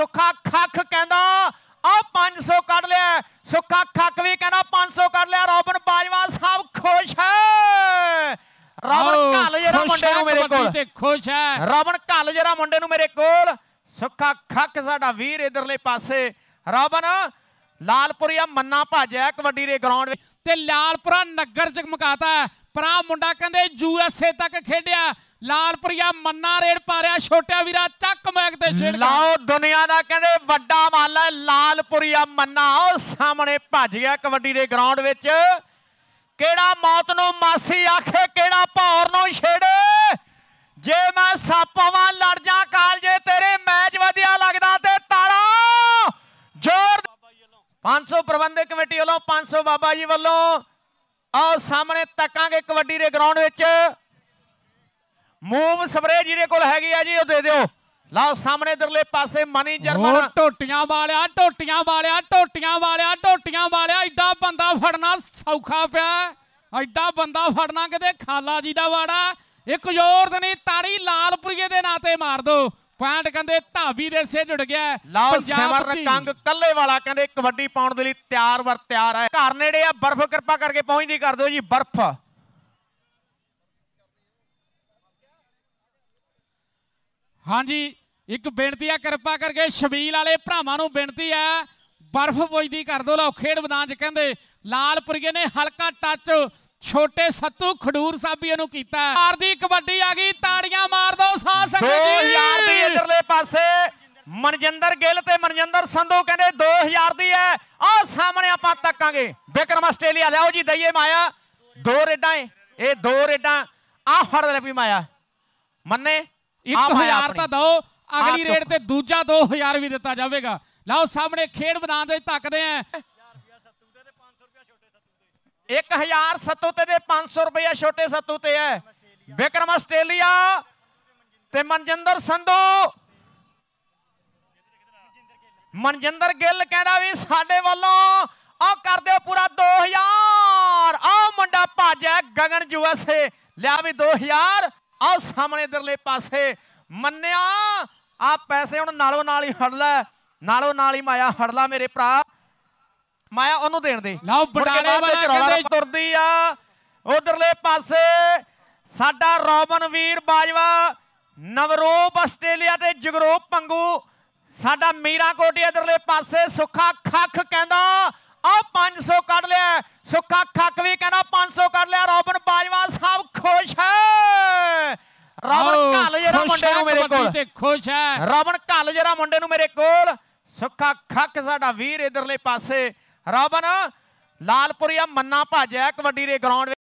सुखा खख कहंदा आ 500 कढ लिया। सुखा खख भी कहना 500 कढ लिया। रॉबिन बाजवा साहब खुश है। रॉबिन घल जरा मुंडे नूं मेरे कोल खुश है। रॉबिन घल जरा मुंडे नूं मेरे कोल। सुखा खख साडा वीर इधरले पासे। रॉबिन लालपुरिया मन्ना भाजा कबड्डी दे ग्राउंड ते लालपुरा नगर चमकाता परा मुंडा कहंदे यूएसए तक खेडिया। लालपुरिया मन्ना रेड पा रहा छोटा वीरा चक मैक ते छेड़ लाओ दुनिया दा कहंदे वड्डा मल है लालपुरिया मन्ना। ओ सामने भज गया कबड्डी दे ग्राउंड विच। केड़ा मौत नूं मासी आखे केड़ा भौर नूं छेड़े। जे मैं सप आवां लड़ जा कालजे तेरे मैच वधिया लगदा ते ताड़ा जोर 500 प्रबंधक कमेटी वालों 500 बाबा जी वालों। आओ सामने तकांगे कबड्डी दे ग्राउंड विच। मूव स्प्रे जिहदे कोल हैगी है जी ओ दे दिओ। लाओ सामने इधरले पासे मनी जर्मन टोटियां वालिया टोटियां वालिया टोटियां वालिया टोटियां वालिया। एडा बंदा फड़ना सौखा पिया। एडा बंदा फड़ना किते खाला जी दा वाड़ा। एक जोर नहीं ताड़ी लालपुरिये दे नाते मार दो। पैंट कहंदे धाबी दे से जुड़ गया। लाओ सिमर कंग कल्ले वाला कहंदे कबड्डी पाउण दे लई तैयार वर तैयार है। घर नेड़े आ बर्फ कृपा करके पहुंचदी कर दो जी बर्फ। हाँ जी एक बेनती है कृपा करके शबील वाले भरावां नूं बेनती है बर्फ पुजदी कर दो। लो खेड मैदान च कहंदे लालपुरिये ने हल्का टच छोटे सत्तू खडूर साबिया नूं कीता। दी कबड्डी आ गई ताड़ियां मार दो। 2000 दी इधरले पासे मनजिंदर गिल ते मनजिंदर संधू कहंदे 2000 दी है। आ सामने आपां तकांगे विक्रम आस्ट्रेलिया लियाओ जी दईए माया। 2 रेडां ए 2 रेडां आ फड़ ले भी माया मन्ने 1000 तो दो अगली रेड ते दूजा 2000 भी दिता जाएगा। लाओ सामने खेड मैदान दे तकदे हैं 1000 सत्तू ते 500 रुपया छोटे सत्तू ते है। विक्रम आस्ट्रेलिया ते मनजिंदर संधू। मनजिंदर गिल कहना भी साडे वालों आ कर दो पूरा 2000। आओ मुंडा भज है गगन यूएसए लिया भी 2000। आओ सामने इधरले पासे मन्निया आ पैसे हुण नालों नाल ही हड़ लै। नालों नाल ही माया हड़ ला मेरे भरा माया ओनू देण दे। लाओ बटाले वाला तुरदी आ उधरले पासे साडा रॉबिन वीर बाजवा नवरूप आस्ट्रेलिया ते जगरूप पंगू। साडा मीरा कोटी इधरले पासे सुखा खख कहंदा आ 500 कढ लिया। सुखा खख भी कहना 500 कढ लिया। रॉबिन बाजवा साहब खुश है। रॉबिन घल जरा मुंडे नूं मेरे कोल खुश है। रॉबिन घल जरा मुंडे नूं मेरे कोल। सुखा खख साडा वीर इधरले पासे। रॉबिन लालपुरिया मन्ना भाजा कबड्डी दे ग्राउंड।